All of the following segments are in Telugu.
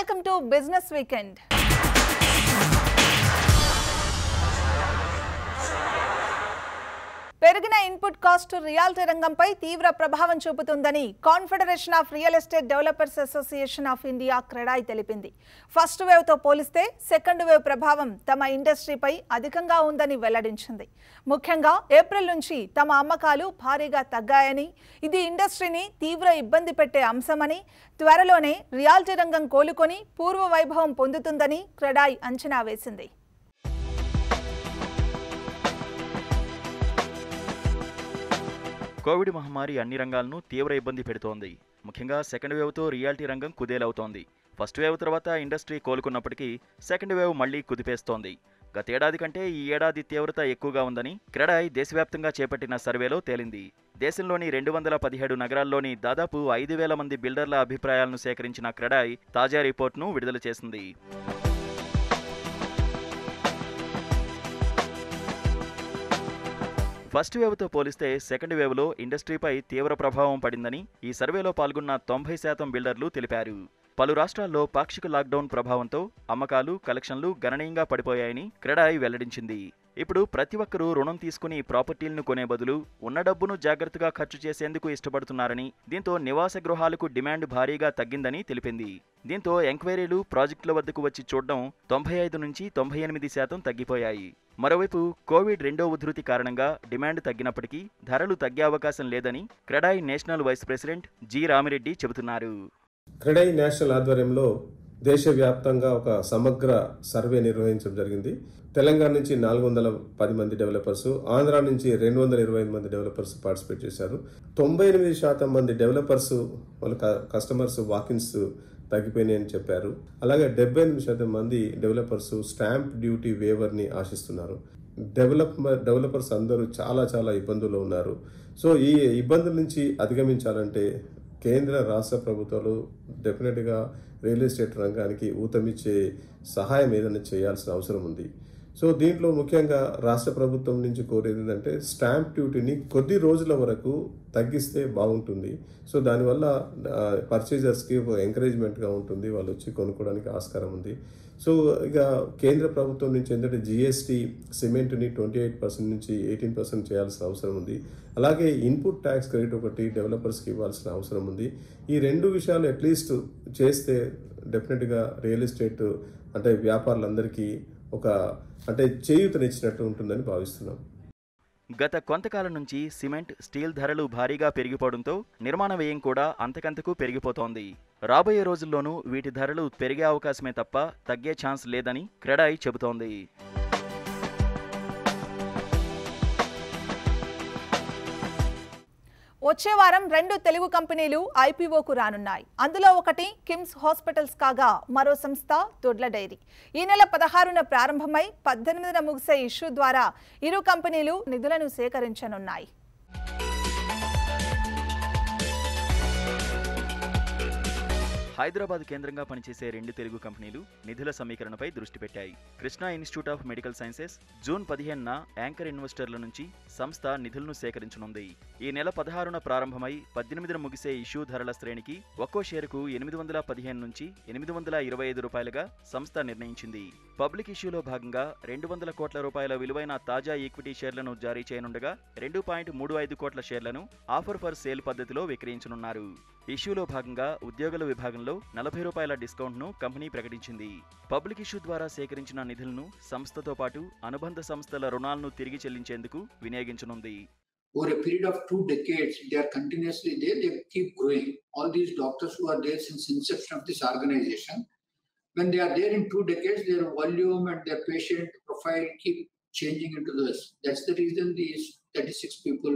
Welcome to Business Weekend. పెరిగిన ఇన్పుట్ కాస్ట్ రియాలిటీ రంగంపై తీవ్ర ప్రభావం చూపుతుందని confederation of real estate developers association of India CREDAI తెలిపింది. ఫస్ట్ వేవ్ తో పోలిస్తే సెకండ్ వేవ్ ప్రభావం తమ ఇండస్ట్రీపై అధికంగా ఉందని వెల్లడించింది. ముఖ్యంగా ఏప్రిల్ నుంచి తమ అమ్మకాలు భారీగా తగ్గాయని, ఇది ఇండస్ట్రీని తీవ్ర ఇబ్బంది పెట్టే అంశమని, త్వరలోనే రియాలిటీ రంగం కోలుకొని పూర్వ వైభవం పొందుతుందని క్రెడాయ్ అంచనా వేసింది. కోవిడ్ మహమ్మారి అన్ని రంగాలను తీవ్ర ఇబ్బంది పెడుతోంది. ముఖ్యంగా సెకండ్ వేవ్తో రియాలిటీ రంగం కుదేలవుతోంది. ఫస్ట్ వేవ్ తర్వాత ఇండస్ట్రీ కోలుకున్నప్పటికీ సెకండ్ వేవ్ మళ్లీ కుదిపేస్తోంది. గతేడాది కంటే ఈ ఏడాది తీవ్రత ఎక్కువగా ఉందని క్రెడాయ్ దేశవ్యాప్తంగా చేపట్టిన సర్వేలో తేలింది. దేశంలోని 217 నగరాల్లోని దాదాపు 5,000 మంది బిల్డర్ల అభిప్రాయాలను సేకరించిన క్రెడాయ్ తాజా రిపోర్ట్ను విడుదల చేసింది. ఫస్ట్ వేవ్తో పోలిస్తే సెకండ్ వేవ్లో ఇండస్ట్రీపై తీవ్ర ప్రభావం పడిందని ఈ సర్వేలో పాల్గొన్న 90% బిల్డర్లు తెలిపారు. పలు రాష్ట్రాల్లో పాక్షిక లాక్డౌన్ ప్రభావంతో అమ్మకాలు, కలెక్షన్లు గణనీయంగా పడిపోయాయని క్రెడాయ్ వెల్లడించింది. ఇప్పుడు ప్రతి ఒక్కరూ రుణం తీసుకుని ప్రాపర్టీలను కొనే బదులు ఉన్న డబ్బును జాగ్రత్తగా ఖర్చు చేసేందుకు ఇష్టపడుతున్నారని, దీంతో నివాస గృహాలకు డిమాండ్ భారీగా తగ్గిందని తెలిపింది. దీంతో ఎంక్వైరీలు ప్రాజెక్టుల వద్దకు వచ్చి చూడడం 95 నుంచి 98% తగ్గిపోయాయి. మరోవైపు కోవిడ్ రెండో ఉధృతి కారణంగా డిమాండ్ తగ్గినప్పటికీ ధరలు తగ్గే అవకాశం లేదని CREDAI national vice president G Ramireddy చెబుతున్నారు. క్రెడాయ్ నేషనల్ ఆధ్వర్యంలో దేశవ్యాప్తంగా ఒక సమగ్ర సర్వే నిర్వహించడం జరిగింది. తెలంగాణ నుంచి 410 మంది డెవలపర్స్, ఆంధ్ర నుంచి 225 మంది డెవలపర్స్ పార్టిసిపేట్ చేశారు. 98% మంది డెవలపర్స్ వాళ్ళ కస్టమర్స్ వాకిన్స్ తగ్గిపోయినాయని చెప్పారు. అలాగే 78% మంది డెవలపర్స్ స్టాంప్ డ్యూటీ వేవర్ని ఆశిస్తున్నారు. డెవలపర్స్ అందరూ చాలా ఇబ్బందుల్లో ఉన్నారు. సో ఈ ఇబ్బందుల నుంచి అధిగమించాలంటే కేంద్ర రాష్ట్ర ప్రభుత్వాలు డెఫినెట్గా రియల్ ఎస్టేట్ రంగానికి ఊతమిచ్చే సహాయం ఏదైనా చేయాల్సిన అవసరం ఉంది. సో దీంట్లో ముఖ్యంగా రాష్ట్ర ప్రభుత్వం నుంచి కోరేది ఏంటంటే స్టాంప్ డ్యూటీని కొద్ది రోజుల వరకు తగ్గిస్తే బాగుంటుంది. సో దానివల్ల పర్చేజర్స్కి ఒక ఎంకరేజ్మెంట్గా ఉంటుంది, వాళ్ళు వచ్చి కొనుక్కోవడానికి ఆస్కారం ఉంది. సో ఇక కేంద్ర ప్రభుత్వం నుంచి ఏంటంటే జిఎస్టీ సిమెంట్ని 28% నుంచి 18% చేయాల్సిన అవసరం ఉంది. అలాగే ఇన్పుట్ ట్యాక్స్ క్రెడిట్ ఒకటి డెవలపర్స్కి ఇవ్వాల్సిన అవసరం ఉంది. ఈ రెండు విషయాలు అట్లీస్ట్ చేస్తే డెఫినెట్గా రియల్ ఎస్టేట్ అంటే వ్యాపారులందరికీ ఒక చేయూతనిచ్చినట్టు ఉంటుందని భావిస్తున్నాం. గత కొంతకాలం నుంచి సిమెంట్, స్టీల్ ధరలు భారీగా పెరిగిపోవడంతో నిర్మాణ వ్యయం కూడా అంతకంతకు పెరిగిపోతోంది. రాబోయే రోజుల్లోనూ వీటి ధరలు పెరిగే అవకాశమే తప్ప తగ్గే ఛాన్స్ లేదని క్రెడాయ్ చెబుతోంది. వచ్చే వారం 2 తెలుగు కంపెనీలు ఐపీఓకు రానున్నాయి. అందులో ఒకటి కిమ్స్ హాస్పిటల్స్ కాగా మరో సంస్థ దొడ్ల డైరీ. ఈ నెల 16న ప్రారంభమై 18న ముగిసే ఇష్యూ ద్వారా ఇరు కంపెనీలు నిధులను సేకరించనున్నాయి. హైదరాబాద్ కేంద్రంగా పనిచేసే 2 తెలుగు కంపెనీలు నిధుల సమీకరణపై దృష్టి పెట్టాయి. Krishna institute of medical sciences June 15న యాంకర్ ఇన్వెస్టర్ల నుంచి సంస్థ నిధులను సేకరించనుంది. ఈ నెల 16న ప్రారంభమై 18న ముగిసే ఇష్యూ ధరల శ్రేణికి ఒక్కో షేరుకు 815 నుంచి 825 రూపాయలుగా సంస్థ నిర్ణయించింది. పబ్లిక్ ఇష్యూలో భాగంగా 200 కోట్ల రూపాయల విలువైన తాజా ఈక్విటీ షేర్లను జారీ చేయనుండగా 2.35 కోట్ల షేర్లను ఆఫర్ ఫర్ సేల్ పద్ధతిలో విక్రయించనున్నారు. ఇష్యూలో భాగంగా ఉద్యోగుల విభాగంలో 40 రూపాయల డిస్కౌంట్ను కంపెనీ ప్రకటించింది. పబ్లిక్ ఇష్యూ ద్వారా సేకరించిన నిధులను సంస్థతో పాటు అనుబంధ సంస్థల రుణాలను తిరిగి చెల్లించేందుకు వినియోగించనుంది. Over a period of 2 decades, they are continuously there. They keep growing. All these doctors who are there since inception of this organization, when they are there in 2 decades, their volume and their patient profile keep changing into this. That's the reason these 36 people,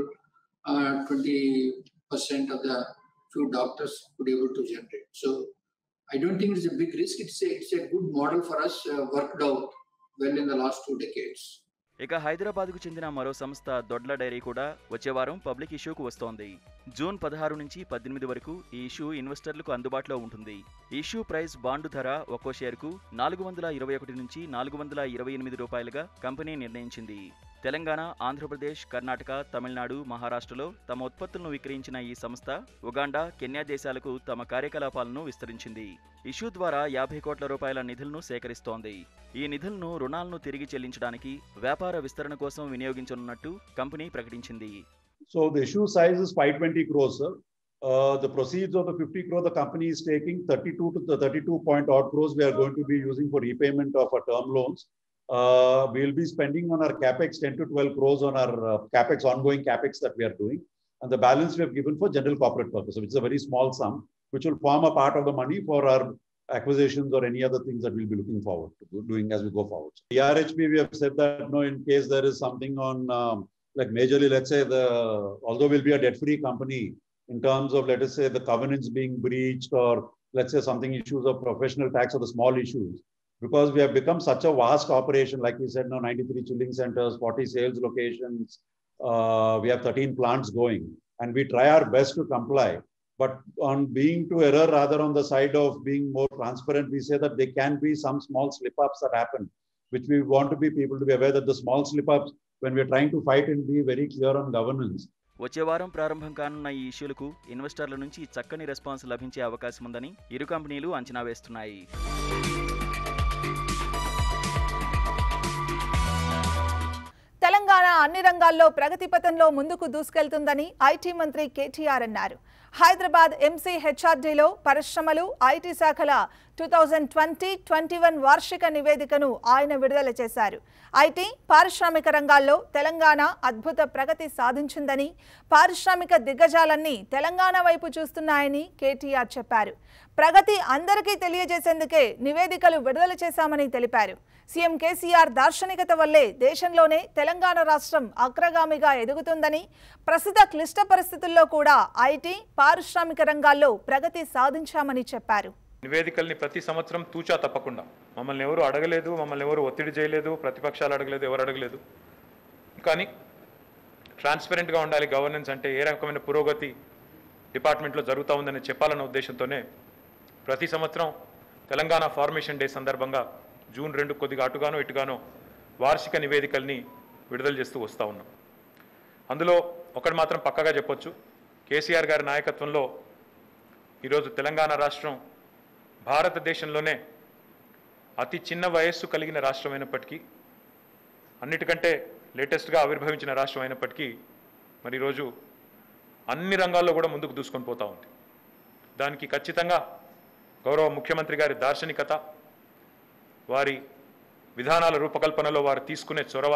20% of the few doctors could able to generate. So I don't think it's a big risk. It's a good model for us, worked out well in the last 2 decades. ఇక హైదరాబాద్కు చెందిన మరో సంస్థ దొడ్ల డైరీ కూడా వచ్చే వారం పబ్లిక్ ఇష్యూకు వస్తోంది. జూన్ 16 నుంచి 18 వరకు ఈ ఇష్యూ ఇన్వెస్టర్లకు అందుబాటులో ఉంటుంది. ఇష్యూ ప్రైస్ బాండు ధర ఒక్కో షేరుకు 421 నుంచి 428 రూపాయలుగా కంపెనీ నిర్ణయించింది. తెలంగాణ, ఆంధ్రప్రదేశ్, కర్ణాటక, తమిళనాడు, మహారాష్ట్రలో తమ ఉత్పత్తులను విక్రయించిన ఈ సంస్థ ఉగాండా, కెన్యా దేశాలకు తమ కార్యకలాపాలను విస్తరించింది. ఇష్యూ ద్వారా 50 కోట్ల రూపాయల నిధులను సేకరిస్తోంది. ఈ నిధులను రుణాలను తిరిగి చెల్లించడానికి వ్యాపార విస్తరణ కోసం వినియోగించనున్నట్టు కంపెనీ ప్రకటించింది. So the issue size is 520 crores, sir. The proceeds of the 50 crore the company is taking 32 to the 32 point odd crores we are going to be using for repayment of our term loans. We will be spending on our capex 10 to 12 crores on our capex, ongoing capex that we are doing, and the balance we have given for general corporate purpose, which is a very small sum, which will form a part of the money for our acquisitions or any other things that we'll be looking forward to doing as we go forward. DRHP, we have said that in case there is something on like majorly, let's say although we'll be a debt-free company, in terms of, let us say, the covenants being breached, or let's say something issues of professional tax or the small issues, because we have become such a vast operation, like we said now, 93 chilling centers, 40 sales locations, we have 13 plants going, and we try our best to comply. But on being to error, rather on the side of being more transparent, we say that there can be some small slip-ups that happen, which we want to be people to be aware that the small slip-ups, when we are trying to fight and be very clear on governance. వచ్చే వారం ప్రారంభం కానున్న ఈ ఇష్యూలకు ఇన్వెస్టర్ల నుంచి చక్కని రెస్పాన్స్ లభించే అవకాశం ఉందని ఇరు కంపెనీలు అంచనా వేస్తున్నాయి. తెలంగాణ అన్ని రంగాల్లో ప్రగతి పథంలో ముందుకు దూసుకెళ్తుందని ఐటీ మంత్రి కేటీఆర్ అన్నారు. హైదరాబాద్ ఎంసీహెచ్ఆర్డీలో పరిశ్రమలు, ఐటీ శాఖల 2020-21 వార్షిక నివేదికను ఆయన విడుదల చేశారు. ఐటీ, పారిశ్రామిక రంగాల్లో తెలంగాణ అద్భుత ప్రగతి సాధించిందని, పారిశ్రామిక దిగ్గజాలన్నీ తెలంగాణ వైపు చూస్తున్నాయని కేటీఆర్ చెప్పారు. ప్రగతి అందరికీ తెలియజేసేందుకే నివేదికలు విడుదల చేశామని తెలిపారు. సీఎం కేసీఆర్ దార్శనికత వల్లే దేశంలోనే తెలంగాణ రాష్ట్రం అగ్రగామిగా ఎదుగుతుందని, ప్రస్తుత క్లిష్ట పరిస్థితుల్లో కూడా ఐటీ, పారిశ్రామిక రంగాల్లో ప్రగతి సాధించామని చెప్పారు. నివేదికల్ని ప్రతి సంవత్సరం తూచా తప్పకుండా, మమ్మల్ని ఎవరు అడగలేదు, మమ్మల్ని ఎవరు ఒత్తిడి చేయలేదు, ప్రతిపక్షాలు అడగలేదు, ఎవరు అడగలేదు. కానీ ట్రాన్స్పరెంట్గా ఉండాలి గవర్నెన్స్ అంటే, ఏ రకమైన పురోగతి డిపార్ట్మెంట్లో జరుగుతూ ఉందని చెప్పాలన్న ఉద్దేశంతోనే ప్రతి సంవత్సరం తెలంగాణ ఫార్మేషన్ డే సందర్భంగా జూన్ 2 కొద్దిగా అటుగానో ఇటుగానో వార్షిక నివేదికల్ని విడుదల చేస్తూ వస్తూ ఉన్నాం. అందులో ఒకటి మాత్రం పక్కగా చెప్పొచ్చు, కేసీఆర్ గారి నాయకత్వంలో ఈరోజు తెలంగాణ రాష్ట్రం భారతదేశంలోనే అతి చిన్న వయస్సు కలిగిన రాష్ట్రం అయినప్పటికీ, అన్నిటికంటే లేటెస్ట్గా ఆవిర్భవించిన రాష్ట్రం అయినప్పటికీ, మరి ఈరోజు అన్ని రంగాల్లో కూడా ముందుకు దూసుకొని పోతూ ఉంది. దానికి ఖచ్చితంగా గౌరవ ముఖ్యమంత్రి గారి దార్శనికత, వారి విధానాల రూపకల్పనలో వారు తీసుకునే చొరవ,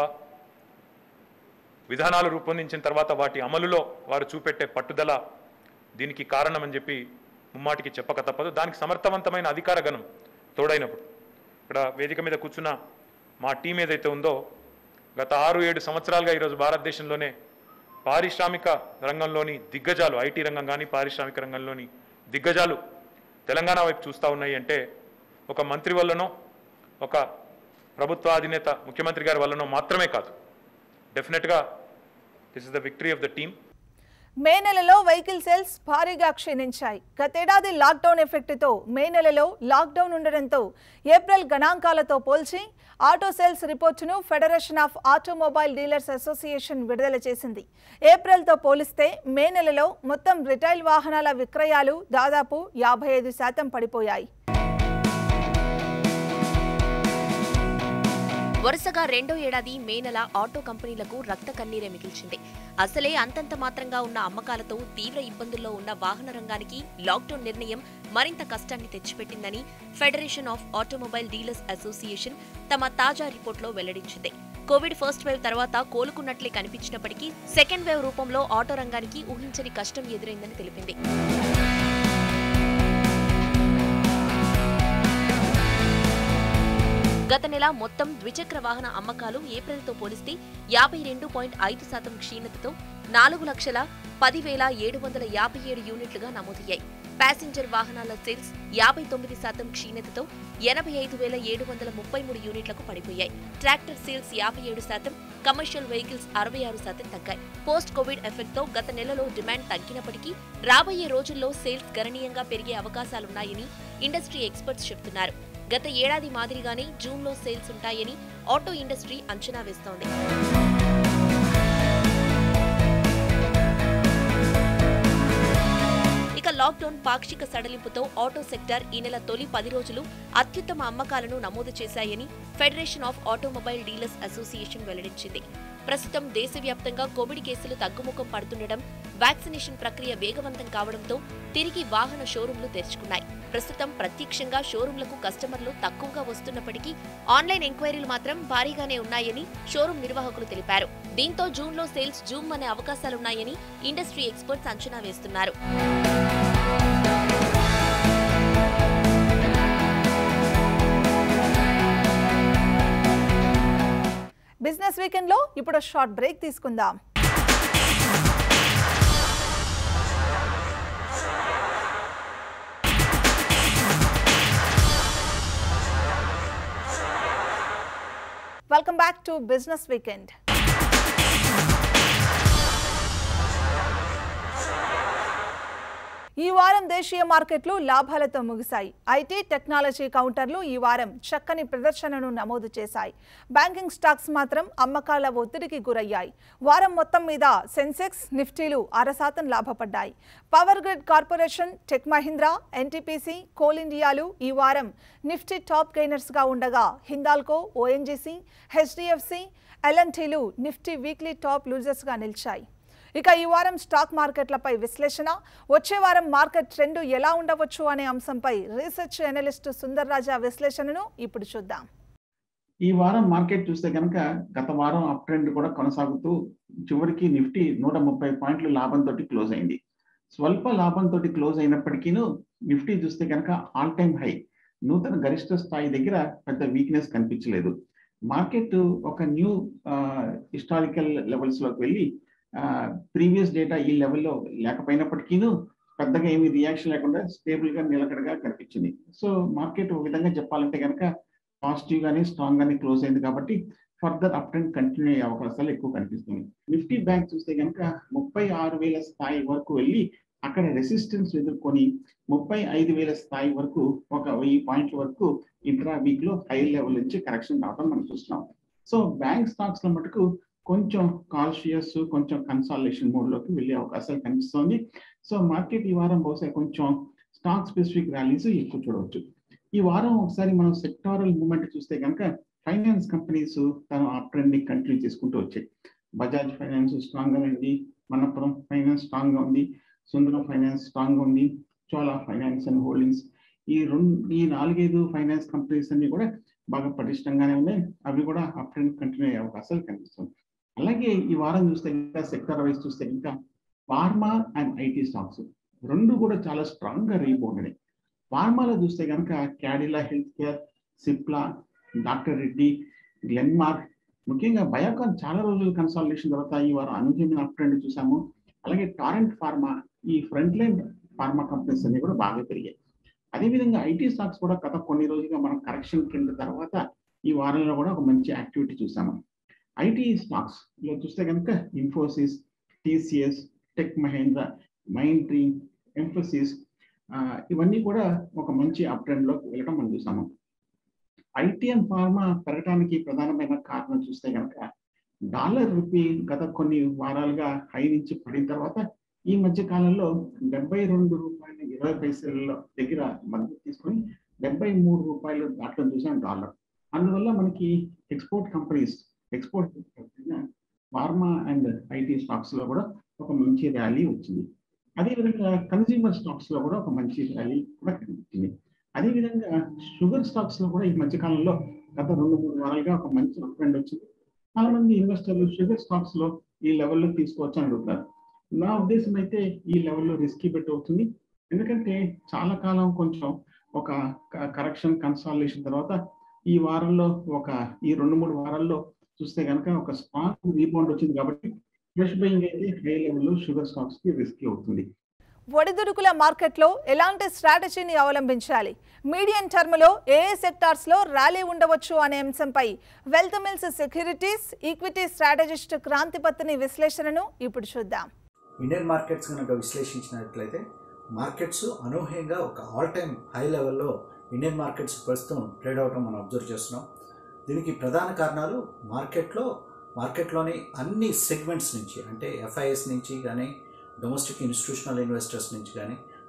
విధానాలు రూపొందించిన తర్వాత వాటి అమలులో వారు చూపెట్టే పట్టుదల దీనికి కారణమని చెప్పి ముమ్మాటికి చెప్పక తప్పదు. దానికి సమర్థవంతమైన అధికార గణం తోడైనప్పుడు, ఇక్కడ వేదిక మీద కూర్చున్న మా టీం ఏదైతే ఉందో, గత 6-7 సంవత్సరాలుగా ఈరోజు భారతదేశంలోనే పారిశ్రామిక రంగంలోని దిగ్గజాలు, ఐటీ రంగం కానీ పారిశ్రామిక రంగంలోని దిగ్గజాలు తెలంగాణ వైపు చూస్తూ ఉన్నాయి అంటే, ఒక మంత్రి వల్లనో, ఒక ప్రభుత్వ అధినేత ముఖ్యమంత్రి గారి వల్లనో మాత్రమే కాదు. డెఫినెట్గా this is the victory of the team. May నెలలో వెహికల్ సేల్స్ భారీగా క్షీణించాయి. గతేడాది లాక్డౌన్ ఎఫెక్ట్తో మే నెలలో లాక్డౌన్ ఉండడంతో ఏప్రిల్ గణాంకాలతో పోల్చి ఆటో సేల్స్ రిపోర్టును federation of automobile dealers association విడుదల చేసింది. ఏప్రిల్తో పోలిస్తే మే నెలలో మొత్తం రిటైల్ వాహనాల విక్రయాలు దాదాపు 55% పడిపోయాయి. వరుసగా రెండో ఏడాది మే నెల ఆటో కంపెనీలకు రక్త కన్నీరే మిగిల్చింది. అసలే అంతంత మాత్రంగా ఉన్న అమ్మకాలతో తీవ్ర ఇబ్బందుల్లో ఉన్న వాహన రంగానికి లాక్డౌన్ నిర్ణయం మరింత కష్టాన్ని తెచ్చిపెట్టిందని federation of automobile dealers association తమ తాజా రిపోర్టులో వెల్లడించింది. కోవిడ్ ఫస్ట్ వేవ్ తర్వాత కోలుకున్నట్లే కనిపించినప్పటికీ సెకండ్ వేవ్ రూపంలో ఆటో రంగానికి ఊహించని కష్టం ఎదురైందని తెలిపింది. గత నెల మొత్తం ద్విచక్ర వాహన అమ్మకాలు ఏప్రిల్తో పోలిస్తే 52.5% క్షీణతతో 4,10,757 యూనిట్లుగా నమోదయ్యాయి. ప్యాసింజర్ వాహనాల సేల్స్ 59% క్షీణతతో 85,733 యూనిట్లకు పడిపోయాయి. ట్రాక్టర్ సేల్స్ 57%, కమర్షియల్ వెహికల్స్ 66% తగ్గాయి. పోస్ట్ కోవిడ్ ఎఫెక్ట్తో గత నెలలో డిమాండ్ తగ్గినప్పటికీ రాబోయే రోజుల్లో సేల్స్ గణనీయంగా పెరిగే అవకాశాలున్నాయని ఇండస్ట్రీ ఎక్స్పర్ట్స్ చెబుతున్నారు. గత ఏడాది మాదిరిగానే జూన్లో సేల్స్ ఉంటాయని ఆటో ఇండస్ట్రీ అంచనా వేస్తోంది. లాక్డౌన్ పాక్షిక సడలింపుతో ఆటో సెక్టార్ ఈ నెల తొలి 10 రోజులు అత్యుత్తమ అమ్మకాలను నమోదు చేశాయని federation of automobile dealers association వెల్లడించింది. ప్రస్తుతం దేశవ్యాప్తంగా కోవిడ్ కేసులు తగ్గుముఖం పడుతుండటం, వ్యాక్సినేషన్ ప్రక్రియ వేగవంతం కావడంతో తిరిగి వాహన షోరూంలు తెరుచుకున్నాయి. ప్రస్తుతం ప్రత్యక్షంగా షోరూంలకు కస్టమర్లు తక్కువగా వస్తున్నప్పటికీ ఆన్లైన్ ఎంక్వైరీలు మాత్రం భారీగానే ఉన్నాయని షోరూం నిర్వాహకులు తెలిపారు. దీంతో జూన్లో సేల్స్ జూమ్ అనే అవకాశాలున్నాయని ఇండస్ట్రీ ఎక్స్పర్ట్స్ అంచనా వేస్తున్నారు. బిజినెస్ వీకెండ్లో ఇప్పుడు షార్ట్ బ్రేక్ తీసుకుందాం. Welcome back to business weekend. ఈ వారం దేశీయ మార్కెట్లు లాభాలతో ముగిశాయి. ఐటీ, టెక్నాలజీ కౌంటర్లు ఈ వారం చక్కని ప్రదర్శనను నమోదు చేశాయి. బ్యాంకింగ్ స్టాక్స్ మాత్రం అమ్మకాల ఒత్తిడికి గురయ్యాయి. వారం మొత్తం మీద సెన్సెక్స్, నిఫ్టీలు 0.5% లాభపడ్డాయి. Power grid corporation, tech Mahindra, NTPC, coal ఇండియాలు ఈ వారం నిఫ్టీ టాప్ గెయినర్స్గా ఉండగా హిందాల్కో, ఓఎన్జీసీ, హెచ్డిఎఫ్సి, ఎల్ఎన్టీలు నిఫ్టీ వీక్లీ టాప్ లూజర్స్గా నిలిచాయి. ఇక ఈ వారం స్టాక్ మార్కెట్లపై విశ్లేషణ, వచ్చే వారం మార్కెట్ ట్రెండ్ ఎలా ఉండవచ్చు అనే అంశంపై రీసెర్చ్ అనలిస్ట్ సుందర్ రాజా విశ్లేషణను ఇప్పుడు చూద్దాం. ఈ వారం మార్కెట్ చూస్తే కనుక గత వారం అప్ ట్రెండ్ కూడా కొనసాగుతూ చివరికి నిఫ్టీ 130 పాయింట్ల లాభంతో క్లోజ్ అయింది. స్వల్ప లాభంతో క్లోజ్ అయినప్పటికీ నిఫ్టీ చూస్తే కనుక ఆల్ టైమ్ హై, నూతన గరిష్ట స్థాయి దగ్గర పెద్ద వీక్నెస్ కనిపించలేదు. మార్కెట్ ఒక న్యూ హిస్టారికల్ లెవెల్స్ లోకి వెళ్ళి ప్రీవియస్ డేటా ఈ లెవెల్లో లేకపోయినప్పటికీ పెద్దగా ఏమి రియాక్షన్ లేకుండా స్టేబుల్ గా నిలకడగా కనిపించింది. సో మార్కెట్ ఒక విధంగా చెప్పాలంటే కనుక పాజిటివ్ గానీ స్ట్రాంగ్ గానీ క్లోజ్ అయింది కాబట్టి ఫర్దర్ అప్ ట్రెండ్ కంటిన్యూ అయ్యే అవకాశాలు ఎక్కువ కనిపిస్తుంది. నిఫ్టీ బ్యాంక్ చూస్తే కనుక 36,000 స్థాయి వరకు వెళ్ళి అక్కడ రెసిస్టెన్స్ ఎదుర్కొని 35,000 స్థాయి వరకు ఒక 1000 పాయింట్ల వరకు ఇంట్రా వీక్ లో హై లెవెల్ నుంచి కరెక్షన్ రావడం మనం చూస్తున్నాం. సో బ్యాంక్ స్టాక్స్ లో మటుకు కొంచెం కాన్షియస్, కొంచెం కన్సాలిడేషన్ మోడ్ లోకి వెళ్ళే అవకాశాలు కనిపిస్తుంది. సో మార్కెట్ ఈ వారం బహుశా కొంచెం స్టాక్ స్పెసిఫిక్ ర్యాలీస్ ఎక్కువ చూడవచ్చు. ఈ వారం ఒకసారి మనం సెక్టారల్ మూవ్మెంట్ చూస్తే కనుక ఫైనాన్స్ కంపెనీస్ తన అప్ ట్రెండ్ ని కంటిన్యూ చేసుకుంటూ వచ్చాయి. బజాజ్ ఫైనాన్స్ స్ట్రాంగ్ గా ఉంది, మనపురం ఫైనాన్స్ స్ట్రాంగ్ గా ఉంది, సుందరం ఫైనాన్స్ స్ట్రాంగ్ గా ఉంది, చోలా ఫైనాన్స్ అండ్ హోల్డింగ్స్ ఈ 4-5 ఫైనాన్స్ కంపెనీస్ అన్ని కూడా బాగా పటిష్టంగానే ఉన్నాయి. అవి కూడా అప్ ట్రెండ్ కంటిన్యూ అయ్యే అవకాశాలు కనిపిస్తుంది. అలాగే ఈ వారం చూస్తే ఇంకా సెక్టర్ వైజ్ చూస్తే ఇంకా ఫార్మా అండ్ ఐటీ స్టాక్స్ రెండు కూడా చాలా స్ట్రాంగ్ గా రీబౌండ్ అయినాయి. ఫార్మాలో చూస్తే కనుక Cadila health care, Cipla, doctor Reddy, Glenmark, ముఖ్యంగా బయోకాన్ చాలా రోజులు కన్సాలిడేషన్ తర్వాత ఈ వారం అనూహ్యమైన అప్ ట్రెండ్ చూసాము. అలాగే టారెంట్ ఫార్మా, ఈ ఫ్రంట్ లైన్ ఫార్మా కంపెనీస్ అన్ని కూడా బాగా పెరిగాయి. అదేవిధంగా ఐటీ స్టాక్స్ కూడా గత కొన్ని రోజులుగా మనం కరెక్షన్ ట్రెండ్ తర్వాత ఈ వారంలో కూడా ఒక మంచి యాక్టివిటీ చూసాము. ఐటీ స్టాక్స్ లో చూస్తే కనుక Infosys, TCS, tech Mahindra, Mindtree, Mphasis ఇవన్నీ కూడా ఒక మంచి అప్ ట్రెండ్ లోకి వెళ్ళడం మనం చూసాము. ఐటీ అండ్ ఫార్మా పెరగడానికి ప్రధానమైన కారణం చూస్తే కనుక డాలర్ రూపీ గత కొన్ని వారాలుగా హై నుంచి పడిన తర్వాత ఈ మధ్య కాలంలో $72.20 దగ్గర మద్దతు తీసుకొని $73 దాటం చూసాం డాలర్. అందువల్ల మనకి export companies, export pharma and IT stocks లో కూడా ఒక మంచి ర్యాలీ వచ్చింది. అదేవిధంగా కన్స్యూమర్ స్టాక్స్ లో కూడా ఒక మంచి ర్యాలీ కూడా కనిపించింది. అదేవిధంగా షుగర్ స్టాక్స్ లో కూడా ఈ మధ్య కాలంలో గత 2-3 వారాలుగా ఒక మంచి అప్ ట్రెండ్ వచ్చింది. చాలా మంది ఇన్వెస్టర్లు షుగర్ స్టాక్స్ లో ఈ లెవెల్లో తీసుకోవచ్చు అని అడుగుతారు. నా ఉద్దేశం అయితే ఈ లెవెల్లో రిస్కీ బెట్ అవుతుంది. ఎందుకంటే చాలా కాలం కొంచెం ఒక కరెక్షన్ కన్సాలిడేషన్ తర్వాత ఈ వారంలో ఈ 2-3 వారాల్లో చూస్తే కనుక ఒక స్ట్రాంగ్ రీబౌండ్ వచ్చింది కాబట్టి ఫ్రెష్ బయింగ్ అయితే హై లెవెల్లో షుగర్ స్టాక్స్ కి రిస్కీ అవుతుంది. ఒడిదుడుకుల మార్కెట్లో ఎలాంటి స్ట్రాటజీని అవలంబించాలి, మీడియం టర్మ్లో ఏ సెక్టార్స్లో ర్యాలీ ఉండవచ్చు అనే అంశంపై wealth mills securities equity strategist క్రాంతిపత్ని విశ్లేషణను ఇప్పుడు చూద్దాం. ఇండియన్ మార్కెట్స్ కనుక విశ్లేషించినట్లయితే మార్కెట్స్ అనూహ్యంగా ఒక ఆల్ టైమ్ హై లెవెల్లో ఇండియన్ మార్కెట్స్ ప్రస్తుతం ట్రేడ్ అవడం మనం అబ్జర్వ్ చేస్తున్నాం. దీనికి ప్రధాన కారణాలు మార్కెట్లోని అన్ని సెగ్మెంట్స్ నుంచి, అంటే ఎఫ్ఐఎస్ నుంచి కానీ, డొమెస్టిక్ ఇన్స్టిట్యూషనల్ ఇన్వెస్టర్స్ నుంచి కానీ,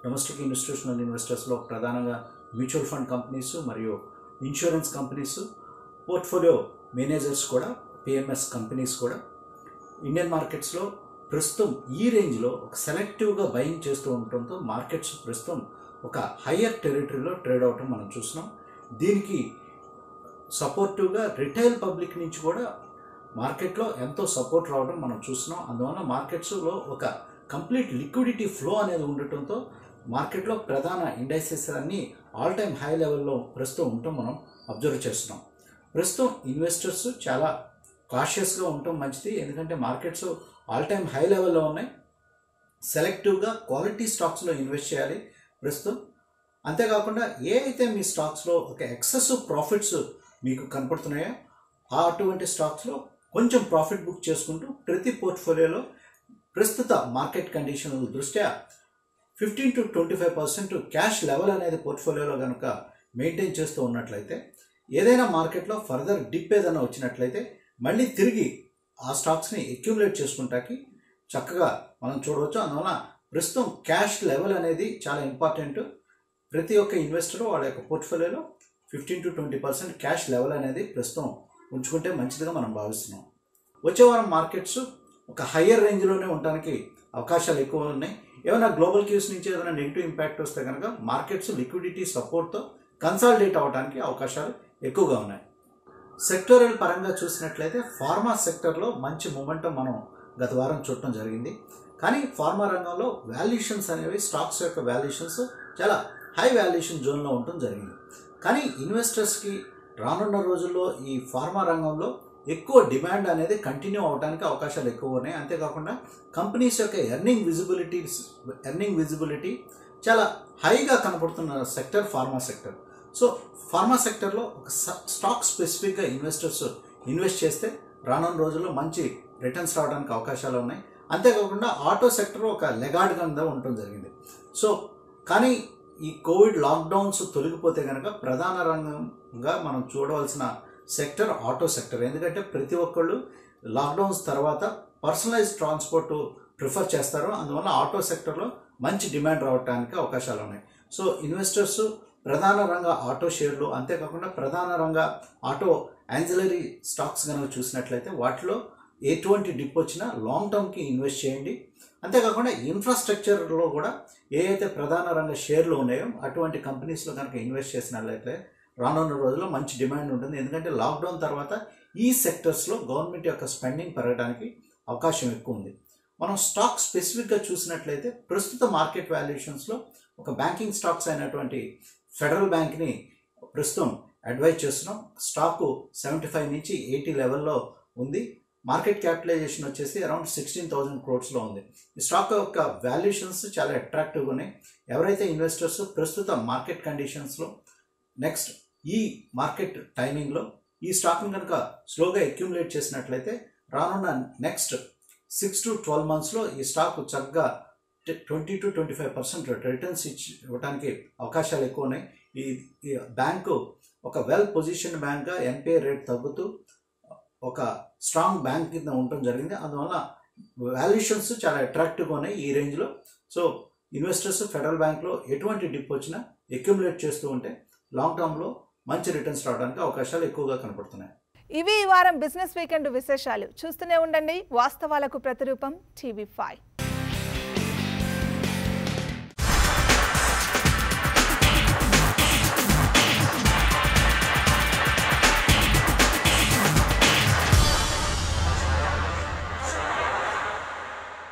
డొమెస్టిక్ ఇన్స్టిట్యూషనల్ ఇన్వెస్టర్స్లో ప్రధానంగా మ్యూచువల్ ఫండ్ కంపెనీస్ మరియు ఇన్సూరెన్స్ కంపెనీస్, పోర్ట్ఫోలియో మేనేజర్స్ కూడా, పిఎంఎస్ కంపెనీస్ కూడా ఇండియన్ మార్కెట్స్లో ప్రస్తుతం ఈ రేంజ్లో ఒక సెలెక్టివ్గా బయింగ్ చేస్తూ ఉండటంతో మార్కెట్స్ ప్రస్తుతం ఒక హయ్యర్ టెరిటరీలో ట్రేడ్ అవటం మనం చూస్తున్నాం. దీనికి సపోర్టివ్గా రిటైల్ పబ్లిక్ నుంచి కూడా మార్కెట్లో ఎంతో సపోర్ట్ రావడం మనం చూస్తున్నాం. అందువల్ల మార్కెట్స్లో ఒక కంప్లీట్ లిక్విడిటీ ఫ్లో అనేది ఉండటంతో మార్కెట్లో ప్రధాన ఇండైసెస్ అన్నీ ఆల్ టైమ్ హై లెవెల్లో ప్రస్తుతం ఉండటం మనం అబ్జర్వ్ చేస్తున్నాం. ప్రస్తుతం ఇన్వెస్టర్స్ చాలా కాషియస్గా ఉండటం మంచిది, ఎందుకంటే మార్కెట్స్ ఆల్ టైమ్ హై లెవెల్లో ఉన్నాయి. సెలెక్టివ్గా క్వాలిటీ స్టాక్స్లో ఇన్వెస్ట్ చేయాలి ప్రస్తుతం. అంతేకాకుండా ఏ అయితే మీ స్టాక్స్లో ఒక ఎక్సెసివ్ ప్రాఫిట్స్ మీకు కనపడుతున్నాయో అటువంటి స్టాక్స్లో కొంచెం ప్రాఫిట్ బుక్ చేసుకుంటూ ప్రతి పోర్ట్ఫోలియోలో ప్రస్తుత మార్కెట్ కండిషన్ దృష్ట్యా 15 to 25% క్యాష్ లెవెల్ అనేది పోర్ట్ఫోలియోలో కనుక మెయింటైన్ చేస్తూ ఉన్నట్లయితే ఏదైనా మార్కెట్లో ఫర్దర్ డిప్ ఏదైనా వచ్చినట్లయితే మళ్ళీ తిరిగి ఆ స్టాక్స్ని అక్యుములేట్ చేసుకుంటాకి చక్కగా మనం చూడవచ్చు. అందువల్ల ప్రస్తుతం క్యాష్ లెవెల్ అనేది చాలా ఇంపార్టెంట్. ప్రతి ఒక్క ఇన్వెస్టర్ వాళ్ళ యొక్క పోర్ట్ఫోలియోలో 15 to 20% క్యాష్ లెవెల్ అనేది ప్రస్తుతం ఉంచుకుంటే మంచిదిగా మనం భావిస్తున్నాం. వచ్చే వారం మార్కెట్స్ ఒక హయ్యర్ రేంజ్లోనే ఉండడానికి అవకాశాలు ఎక్కువ ఉన్నాయి. ఏమైనా గ్లోబల్ క్యూస్ నుంచి ఏదైనా నెగిటివ్ ఇంపాక్ట్ వస్తే కనుక మార్కెట్స్ లిక్విడిటీ సపోర్ట్తో కన్సాలిడేట్ అవ్వడానికి అవకాశాలు ఎక్కువగా ఉన్నాయి. సెక్టోరియల్ పరంగా చూసినట్లయితే ఫార్మా సెక్టర్లో మంచి మూమెంటం మనం గత వారం చూడటం జరిగింది. కానీ ఫార్మా రంగంలో వాల్యుయేషన్స్ అనేవి, స్టాక్స్ యొక్క వాల్యుయేషన్స్ చాలా హై వాల్యుయేషన్ జోన్లో ఉండటం జరిగింది. కానీ ఇన్వెస్టర్స్కి రానున్న రోజుల్లో ఈ ఫార్మా రంగంలో ఎక్కువ డిమాండ్ అనేది కంటిన్యూ అవడానికి అవకాశాలు ఎక్కువ ఉన్నాయి. అంతేకాకుండా కంపెనీస్ యొక్క ఎర్నింగ్ విజిబిలిటీ చాలా హైగా కనపడుతున్న sector pharma sector. So pharma సెక్టర్లో ఒక స్టాక్ స్పెసిఫిక్గా ఇన్వెస్టర్స్ ఇన్వెస్ట్ చేస్తే రానున్న రోజుల్లో మంచి రిటర్న్స్ రావడానికి అవకాశాలు ఉన్నాయి. అంతేకాకుండా ఆటో సెక్టర్ ఒక లెగార్డ్ కింద ఉండటం జరిగింది. సో కానీ ఈ కోవిడ్ లాక్డౌన్స్ తొలగిపోతే కనుక ప్రధాన రంగంగా మనం చూడవలసిన సెక్టర్ ఆటో సెక్టర్. ఎందుకంటే ప్రతి ఒక్కళ్ళు లాక్డౌన్స్ తర్వాత పర్సనలైజ్డ్ ట్రాన్స్పోర్ట్ ప్రిఫర్ చేస్తారు. అందువల్ల ఆటో సెక్టర్లో మంచి డిమాండ్ రావడానికి అవకాశాలు ఉన్నాయి. సో ఇన్వెస్టర్స్ ప్రధాన రంగ ఆటో షేర్లు, అంతేకాకుండా ప్రధాన రంగ ఆటో యాన్సిలరీ స్టాక్స్ కనుక చూసినట్లయితే వాటిలో ఎటువంటి డిప్ వచ్చినా లాంగ్ టర్మ్కి ఇన్వెస్ట్ చేయండి. అంతేకాకుండా ఇన్ఫ్రాస్ట్రక్చర్లో కూడా ఏ అయితే ప్రధాన రంగ షేర్లు ఉన్నాయో అటువంటి కంపెనీస్లో కనుక ఇన్వెస్ట్ చేసినట్లయితే రానున్న రోజుల్లో మంచి డిమాండ్ ఉంటుంది. ఎందుకంటే లాక్డౌన్ తర్వాత ఈ సెక్టర్స్లో గవర్నమెంట్ యొక్క స్పెండింగ్ పెరగడానికి అవకాశం ఎక్కువ ఉంది. మనం స్టాక్ స్పెసిఫిక్గా చూసినట్లయితే ప్రస్తుత మార్కెట్ వాల్యుయేషన్స్లో ఒక బ్యాంకింగ్ స్టాక్స్ అయినటువంటి ఫెడరల్ బ్యాంక్ని ప్రస్తుతం అడ్వైజ్ చేస్తున్నాం. స్టాకు 75 నుంచి 80 లెవెల్లో ఉంది. మార్కెట్ క్యాపిటలైజేషన్ వచ్చేసి అరౌండ్ 16,000 crores ఉంది. ఈ స్టాక్ యొక్క వాల్యుయేషన్స్ చాలా అట్రాక్టివ్గా ఉన్నాయి. ఎవరైతే ఇన్వెస్టర్స్ ప్రస్తుత మార్కెట్ కండిషన్స్లో నెక్స్ట్ ఈ మార్కెట్ టైమింగ్లో ఈ స్టాక్ని కనుక స్లోగా అక్యుములేట్ చేసినట్లయితే రానున్న నెక్స్ట్ 6 to 12 monthsలో ఈ స్టాక్ చక్కగా 20 to 25% రిటర్న్స్ ఇవ్వడానికి అవకాశాలు ఎక్కువ ఉన్నాయి. ఈ బ్యాంకు ఒక వెల్ పొజిషన్ బ్యాంక్గా ఎన్పిఏ రేట్ తగ్గుతూ ఒక స్ట్రాంగ్ బ్యాంక్ కింద ఉండటం జరిగింది. అందువల్ల వాల్యుయేషన్స్ చాలా అట్రాక్టివ్గా ఉన్నాయి ఈ రేంజ్లో. సో ఇన్వెస్టర్స్ ఫెడరల్ బ్యాంక్లో ఎటువంటి డిప్ వచ్చినా అక్యుములేట్ చేస్తూ ఉంటే లాంగ్ టర్మ్లో మంచి రిటర్న్స్ రావడానికి అవకాశాలు ఎక్కువగా కనపడుతున్నాయి. ఇవి ఈ వారం బిజినెస్ వీకెండ్ విశేషాలు. చూస్తూనే ఉండండి వాస్తవాలకు ప్రతిరూపం TV5.